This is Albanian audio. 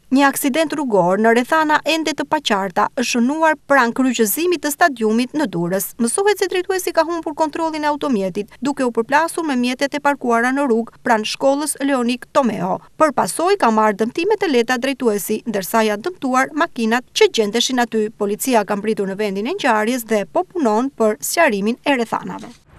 Një aksident rrugor në rrethana ende të paqarta është shënuar pranë kryqëzimit të stadiumit në Durrës. Mësohet se drejtuesi ka humbur kontrollin e automjetit, duke u përplasur me mjetet e parkuara në rrugë pranë shkollës Leonik Tomeo. Për pasojë ka marrë dëmtime të lehta drejtuesi, ndërsa janë dëmtuar makinat që gjendeshin aty. Policia ka mbritur në vendin e ngjarjes dhe po punon për sqarimin e rrethanave.